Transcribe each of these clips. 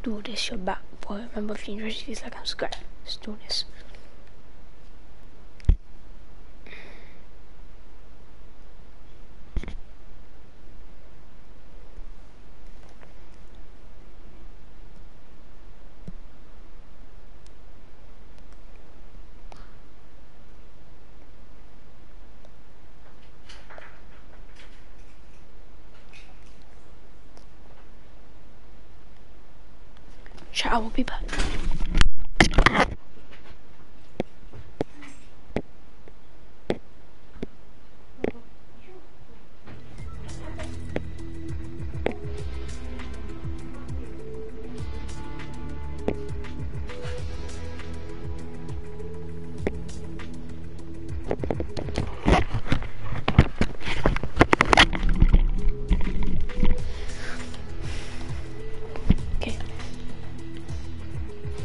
do this. You're back for a member of the university. Like and subscribe. Let's do this. Chat, I will be back. Okay.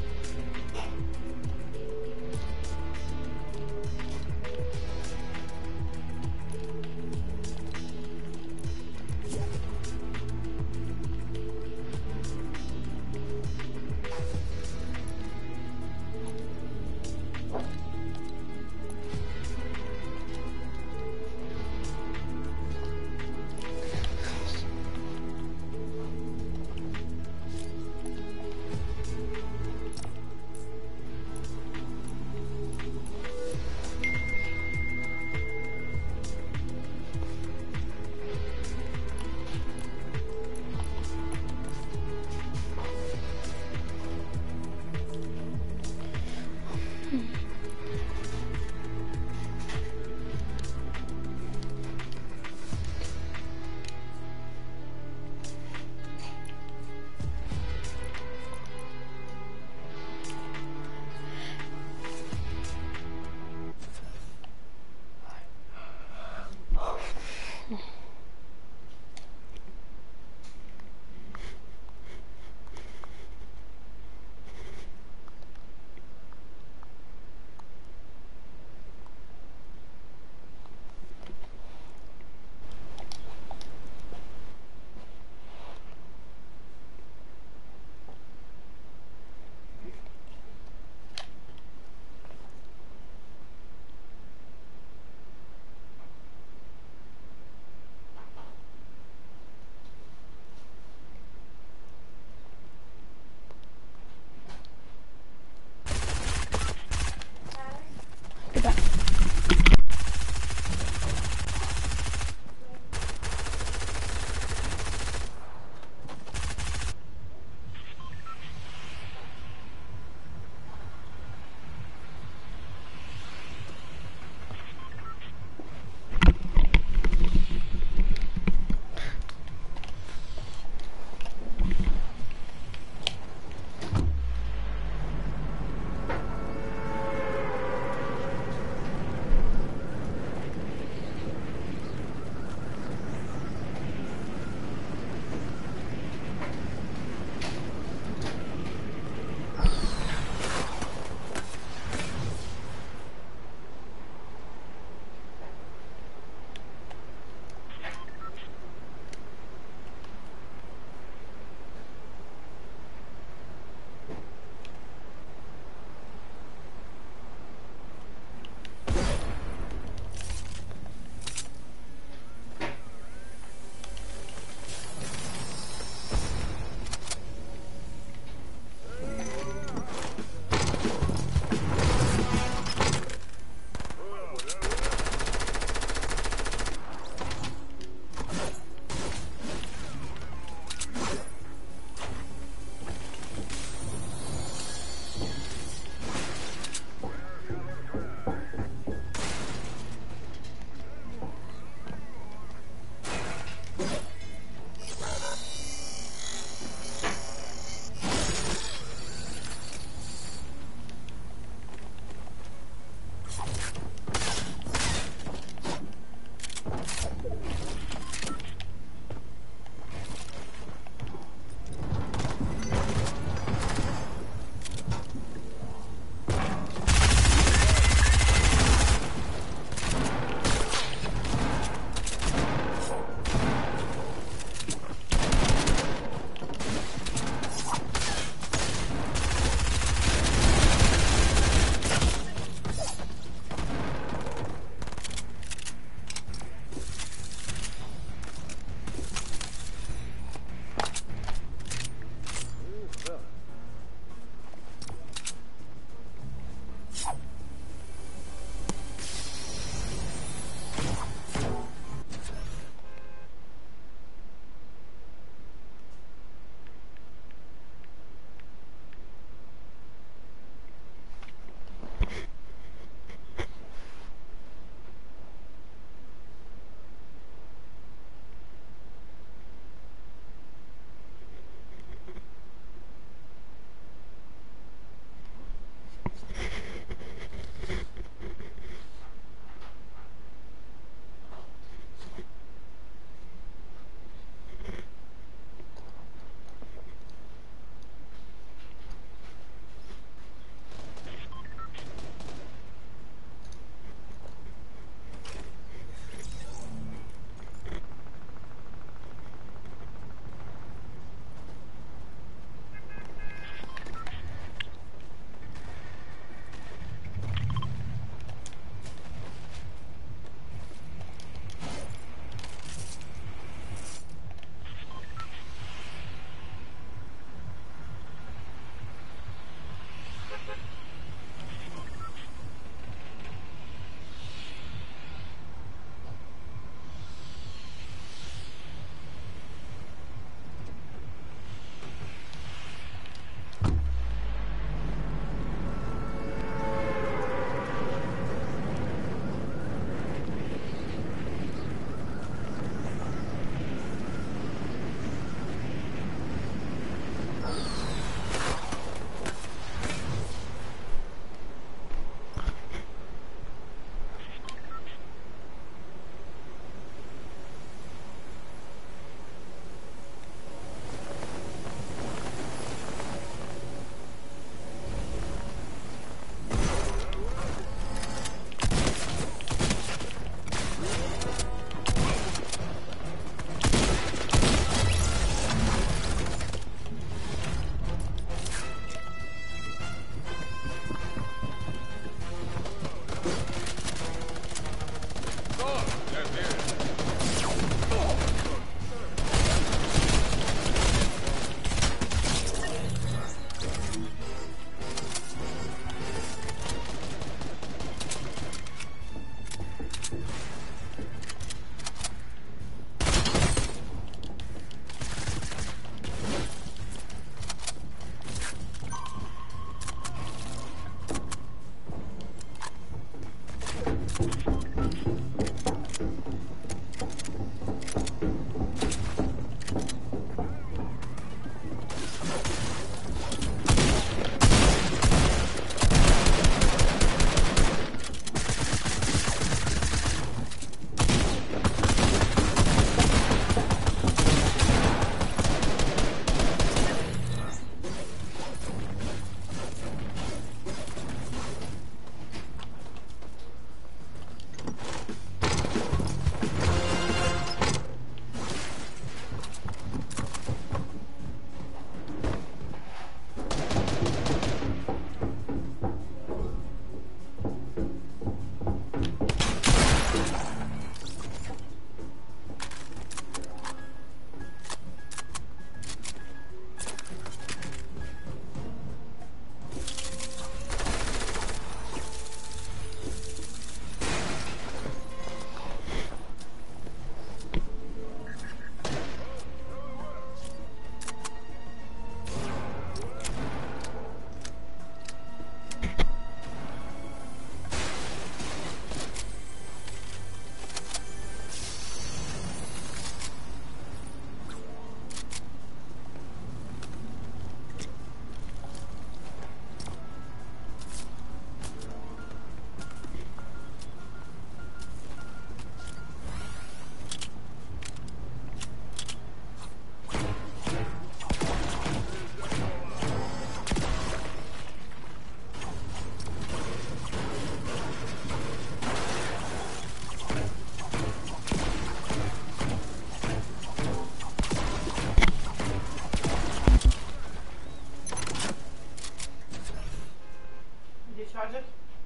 project?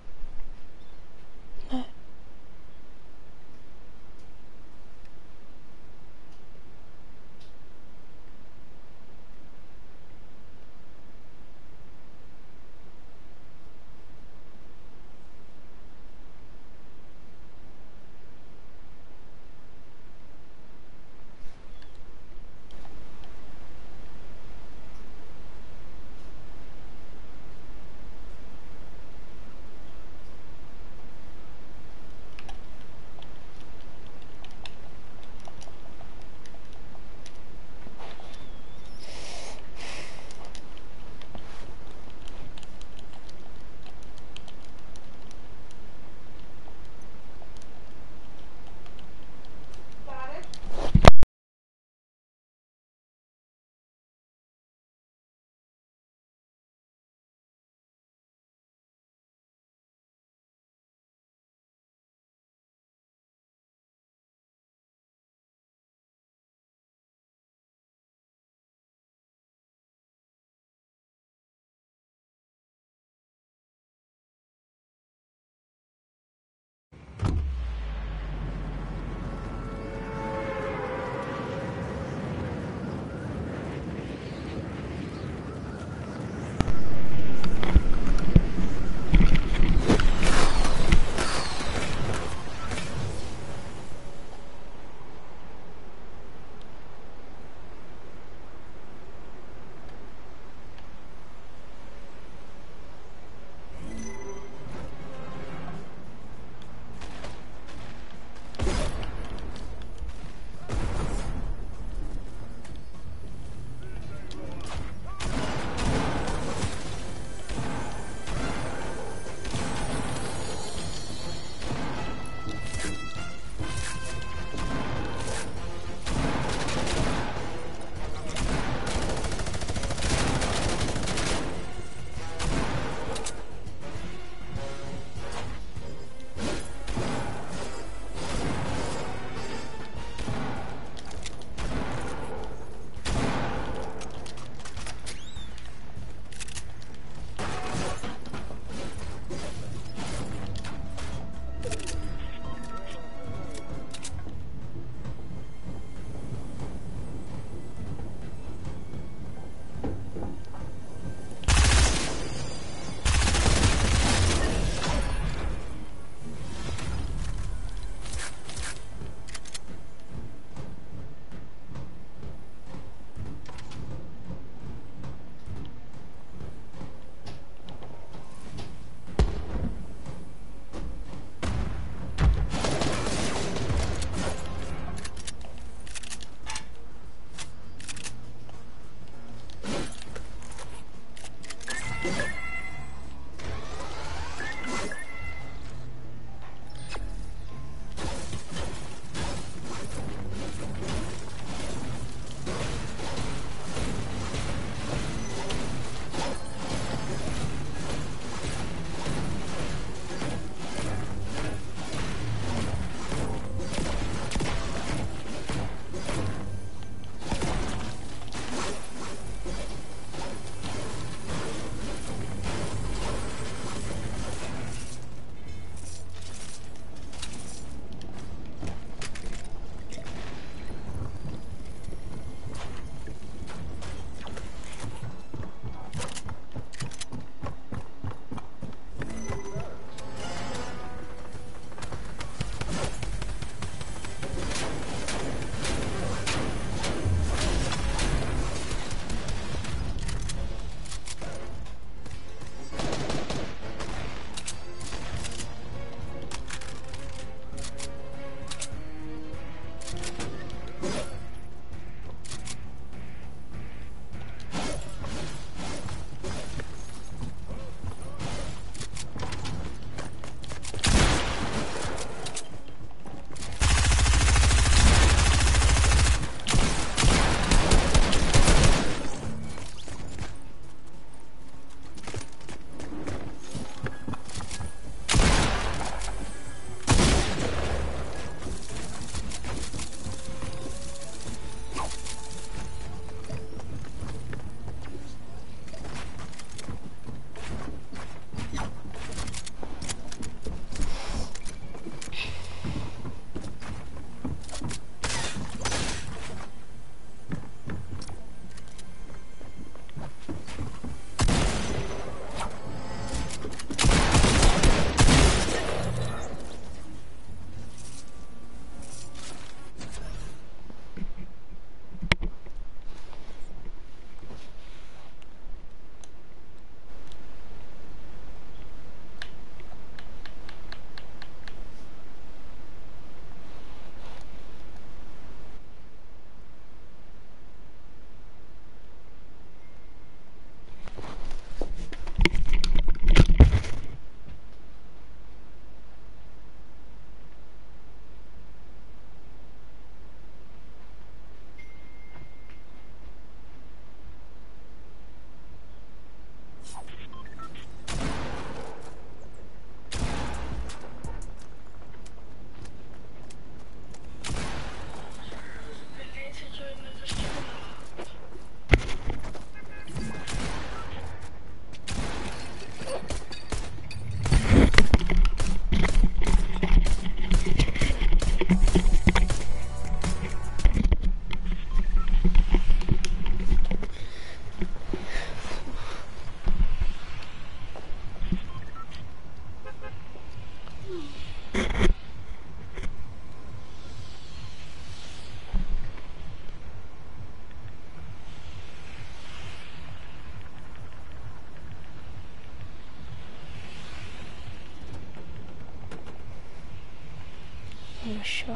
No. not sure.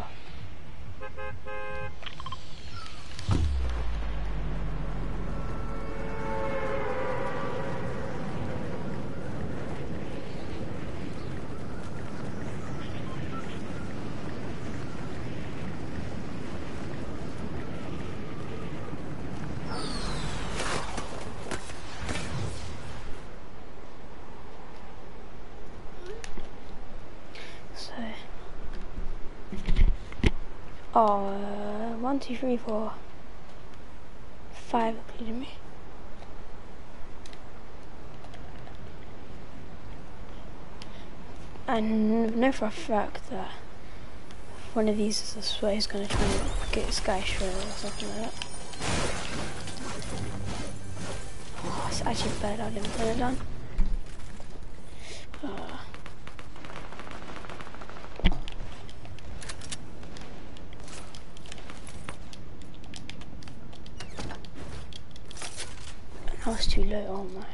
Oh, 1, 2, 3, 4, 5 including me. I know for a fact that one of these is, I swear, he's gonna try and get Sky Shredder or something like that. Oh, it's actually bad I didn't turn it down. I was too low, oh my.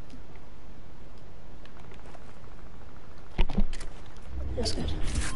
That's good.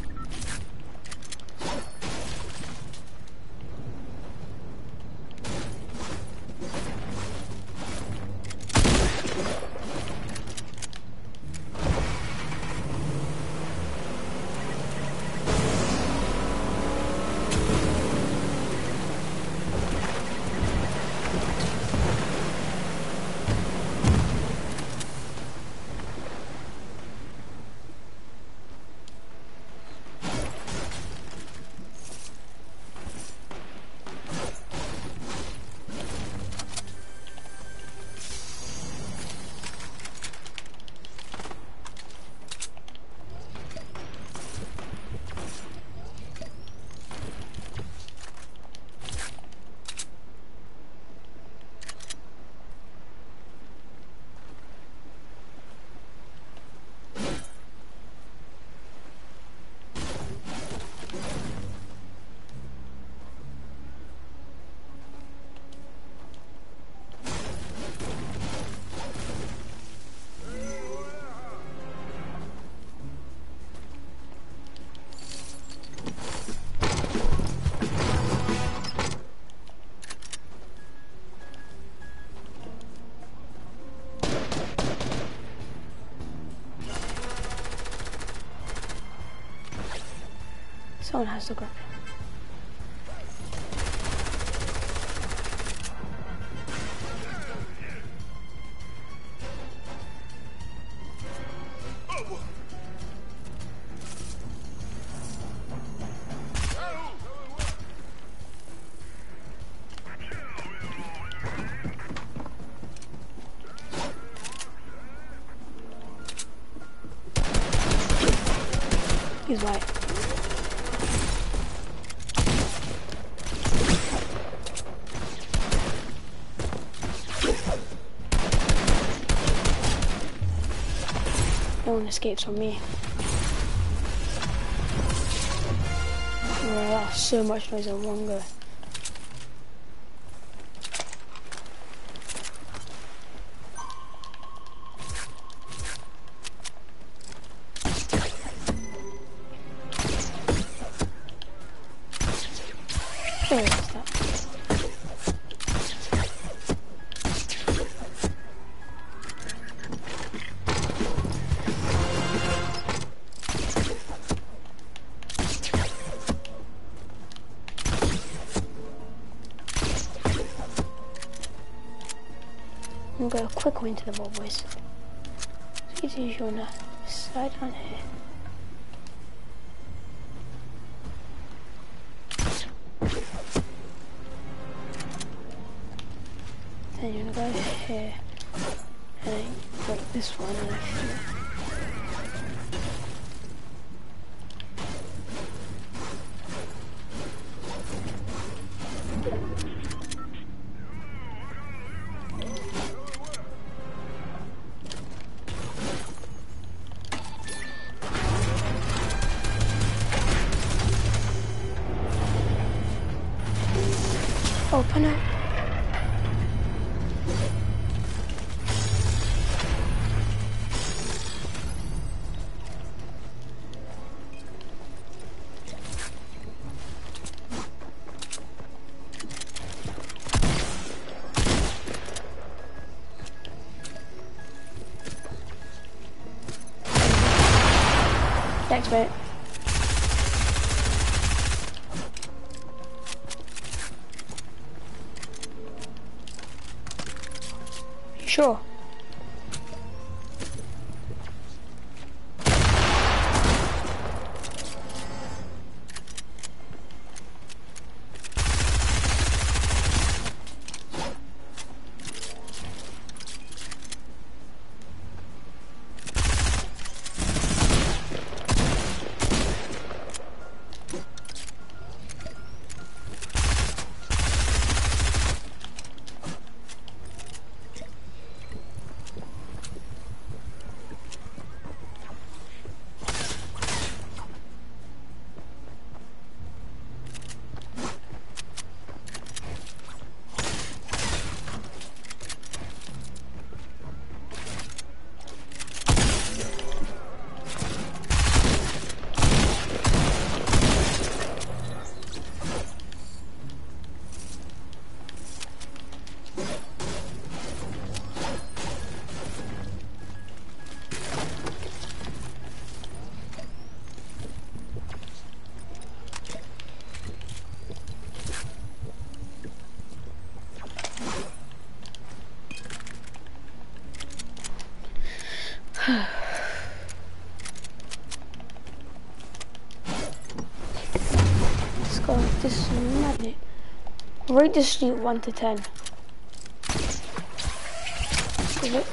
Someone has to grab it. He's white. No one escapes from me. Oh, that's so much noise in one go. Oh, what's that? I'm gonna go quick into the ball, boys. So you usually on the side down here. Then you're gonna go here and then break this one and open up. Thanks, mate. You sure? Let's go. This is madness. Rate the street 1 to 10. Is it?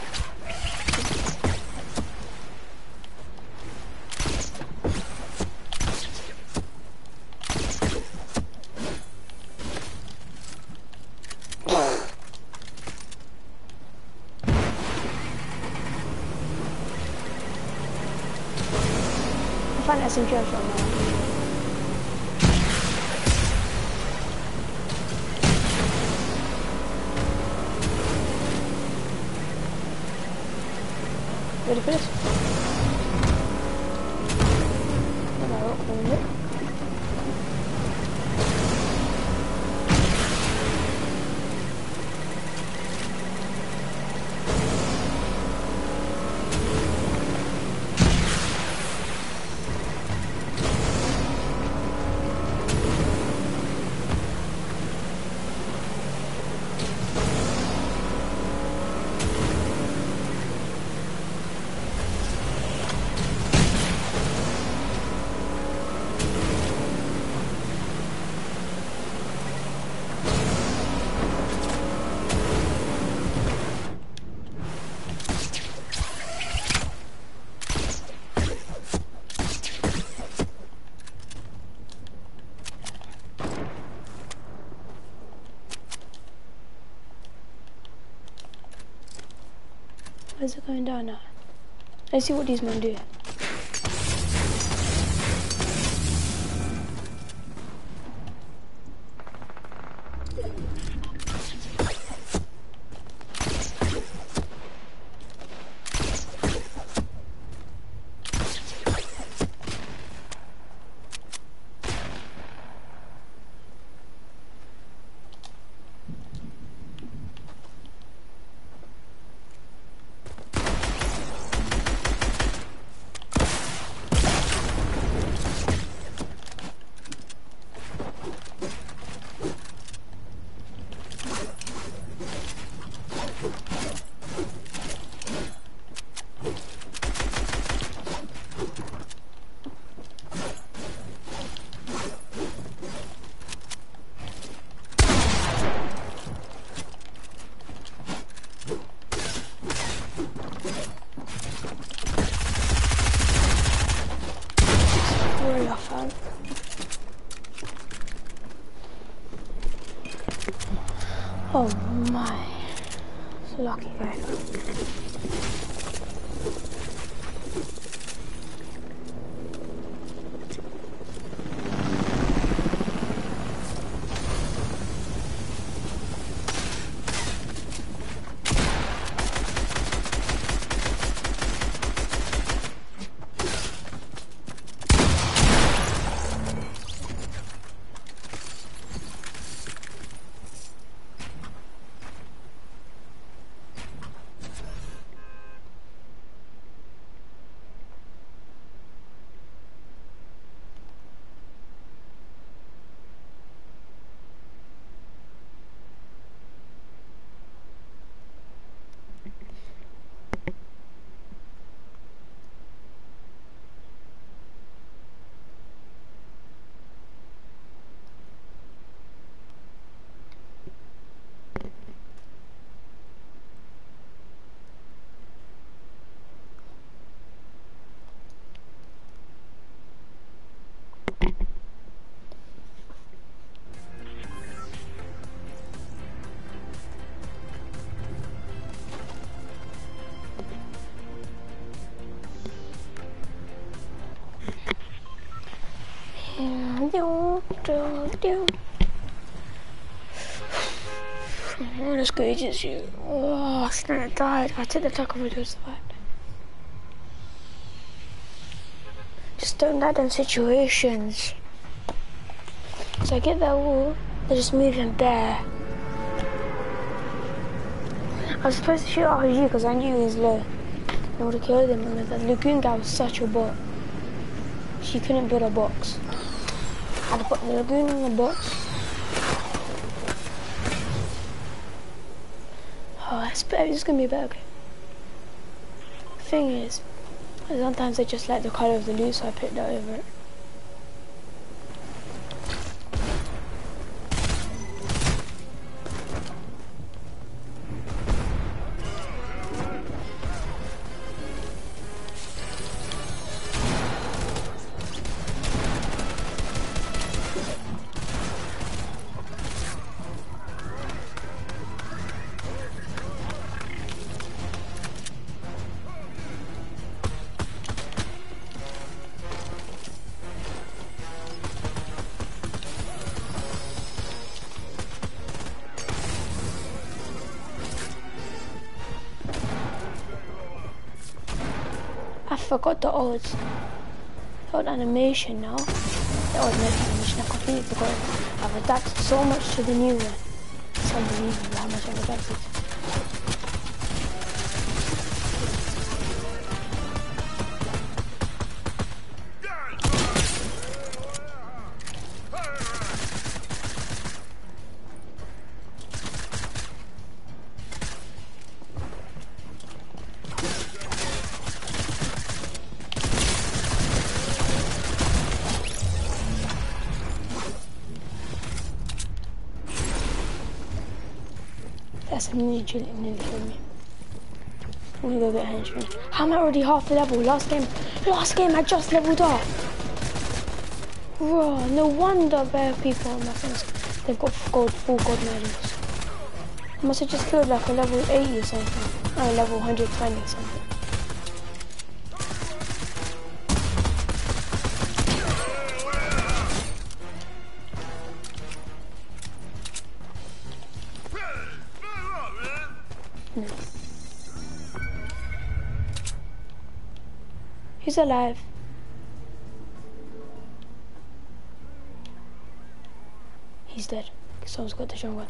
I find SMG from now. Ready for this? No, open it. Where's it going down now? Let's see what these men do. Oh my, it's a lucky guy. you. Oh, this guy just you. Oh, I shouldn't have died. I took the tackle with just that. Just don't let them situations. So I get that wall, they're just moving there. I was supposed to shoot RG because I knew he was low. I would have killed him, and the Lagoon guy was such a bot. She couldn't build a box. I had to put the Lagoon in the box. Oh, that's better. This is gonna be a better game. Thing is, sometimes I just like the colour of the loot, so I picked that over it. I forgot the old animation now. The old animation, I completely forgot it. I've adapted so much to the new one. It's unbelievable how much I've adapted. That's nearly killed me. I'm gonna go get henchman. How am I already half the level? Last game I just leveled up. Bro, no wonder there are people on my friends. They've got full gold medals. I must have just killed like a level 80 or something. Oh, level 120 or something. He's alive. He's dead. Someone's got the shotgun.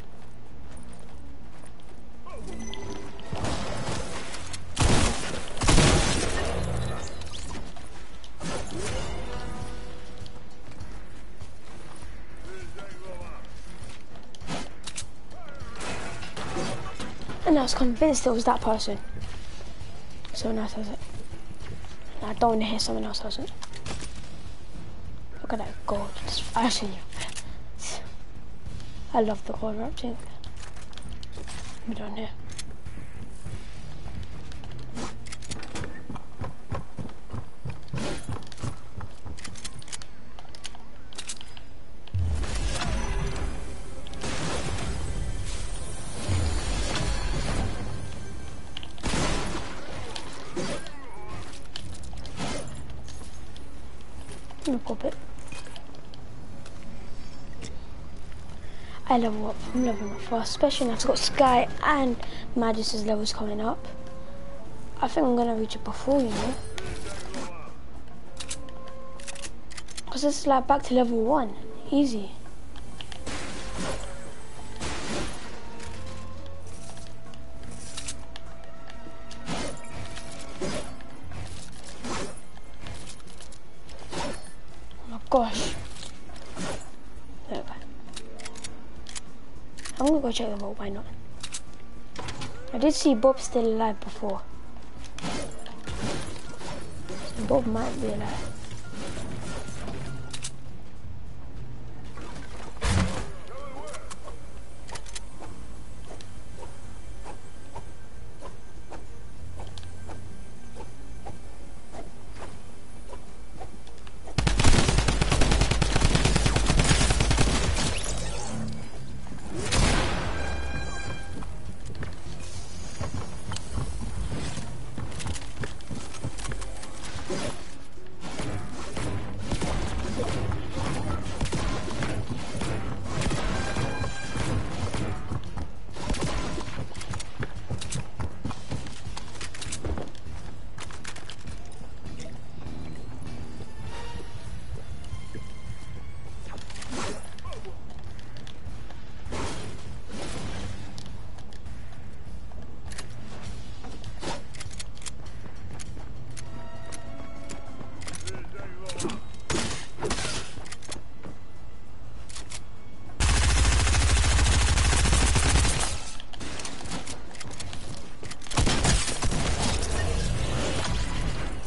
And I was convinced it was that person. Someone else has it. I don't want to hear someone else has it. Look at that gold. Actually, I love the gold wrap thing. We don't here. Pop it. I level up. I'm leveling up fast, especially now I've got Sky and Magis's levels coming up. I think I'm gonna reach it before, you know, because it's like back to level 1, easy. Gosh. There we go. I'm gonna go check the vault, why not? I did see Bob still alive before. So Bob might be alive.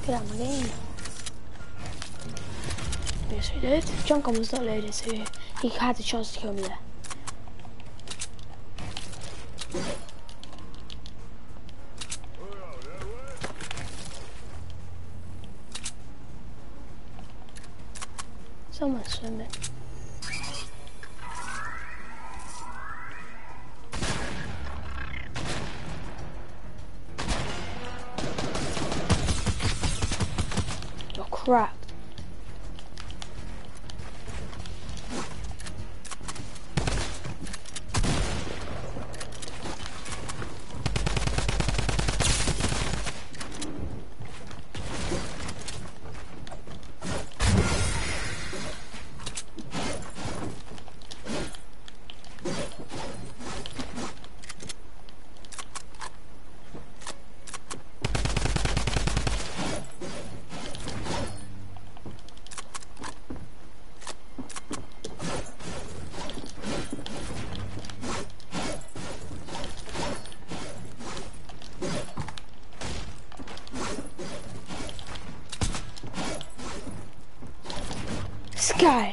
Get out of my game. Yes, we did. Jump gun was not loaded, so he had the chance to kill me there. Someone's swimming. You're cracked. Guy.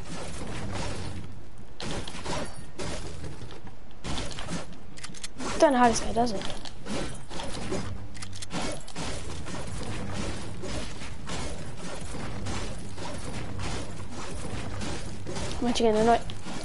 Don't know how this guy does it. I'm actually gonna annoy.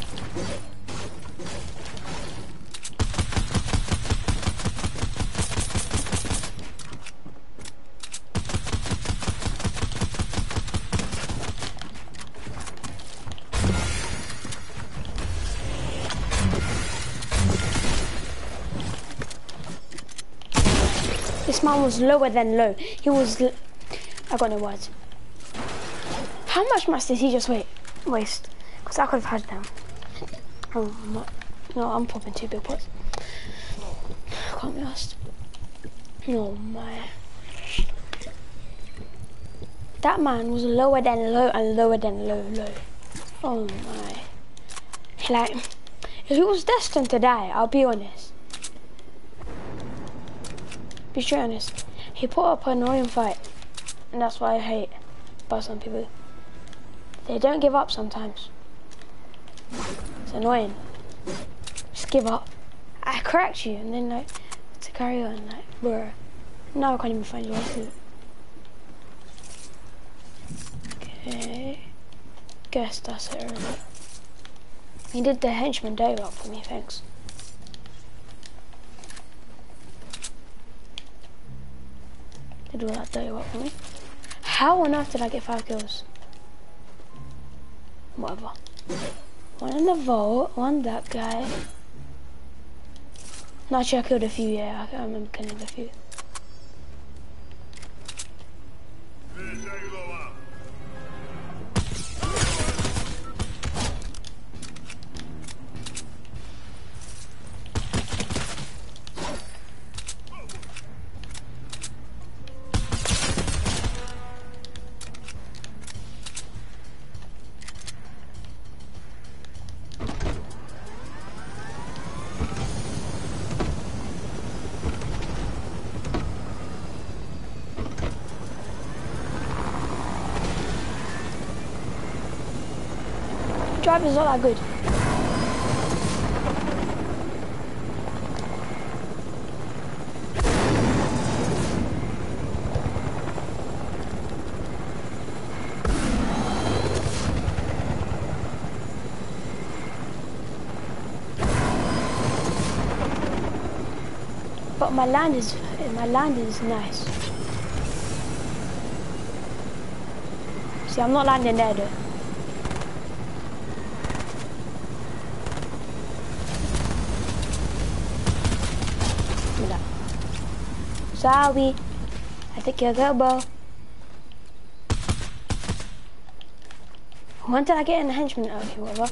This man was lower than low. He was... I got no words. How much mass did he just waste? Because I could have had them. Oh, no, I'm popping 2 big pots. Can't be asked. Oh my. That man was lower than low and lower than low. Oh my. Like, if he was destined to die, I'll be honest. Be straight honest. He put up an annoying fight, and that's why I hate about some people. They don't give up sometimes. It's annoying. Just give up. I correct you, and then like to carry on, like bruh. Now I can't even find your food. Okay. Guess that's it already. He did the henchman day up for me, thanks. Did all that dirty work for me. How on earth did I get 5 kills? Whatever. 1 in the vault, 1 that guy. No, actually I killed a few, yeah, I remember killing a few. Driver's not that good. But my land is nice. See, I'm not landing there though. Sorry, I think you're good, bro. When did I get in the henchman? Okay, whatever.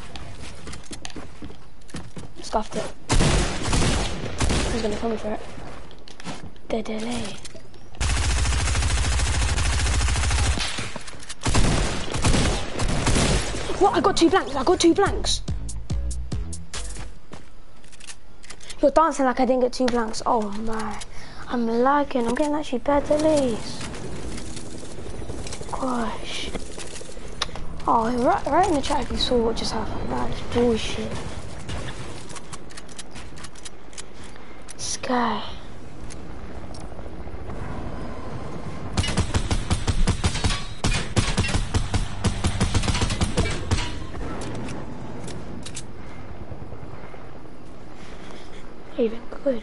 Scuffed it. He's gonna come for it. The delay. What? I got 2 blanks. I got 2 blanks. You're dancing like I didn't get 2 blanks. Oh my. I'm lagging, I'm getting actually bad delays. gosh. Oh, right in the chat if you saw what just happened. That is bullshit. Sky. Even good.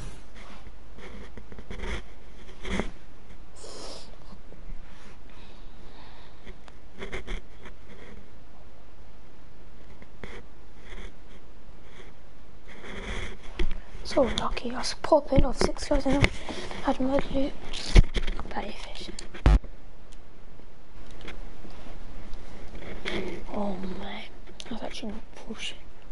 So lucky, I was popping off 6 kills and had mud loot. Bloody fish. Oh man, I was actually not pushing.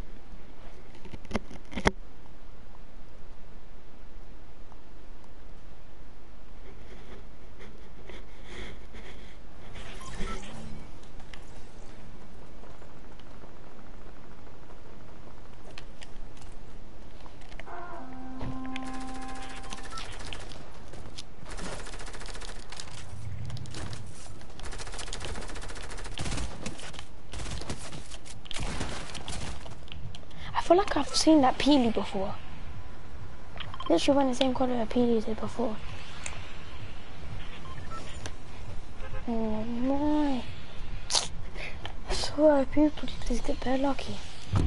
I feel like I've seen that Peely before. Literally went the same colour that Peely did before. Oh my. I swear people just get very lucky.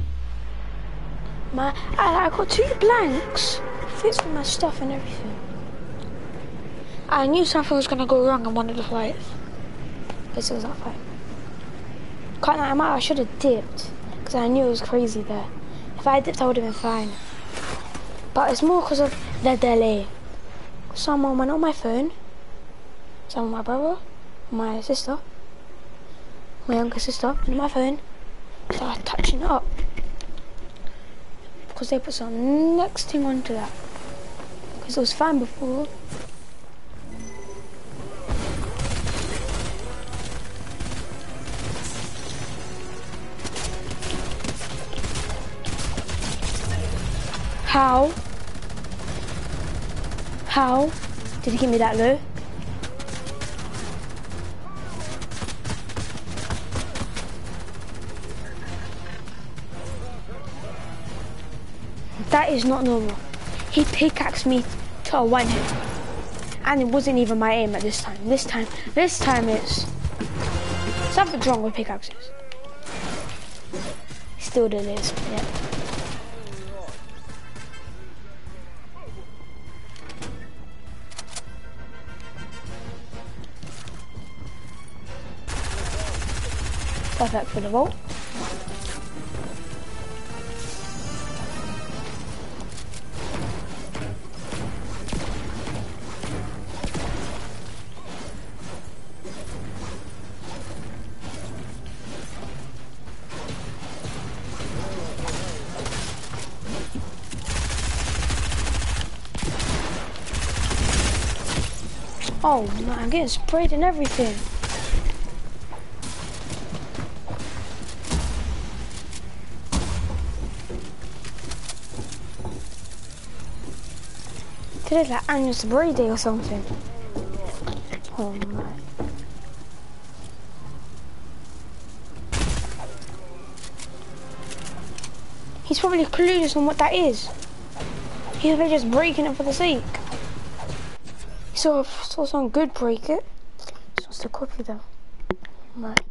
I got 2 blanks. Fits with my stuff and everything. I knew something was gonna go wrong in one of the fights. This was that fight. Can't lie, I should have dipped. Because I knew it was crazy there. If I dipped, I would have been fine. But it's more because of the delay. Someone went on my phone. Someone, my brother, my sister, my younger sister, on my phone. Started touching it up. Because they put some next thing onto that. Because it was fine before. How did he give me that low? That is not normal. He pickaxed me to a 1-hit. And it wasn't even my aim at this time. This time it's... Something's wrong with pickaxes. Still there is, yeah. Perfect for the vault. Oh man, I'm getting sprayed and everything. Today's like annual spray day or something. Oh man. He's probably clueless on what that is. He's probably just breaking it for the sake. He saw someone good break it. Just wants to copy them. Right.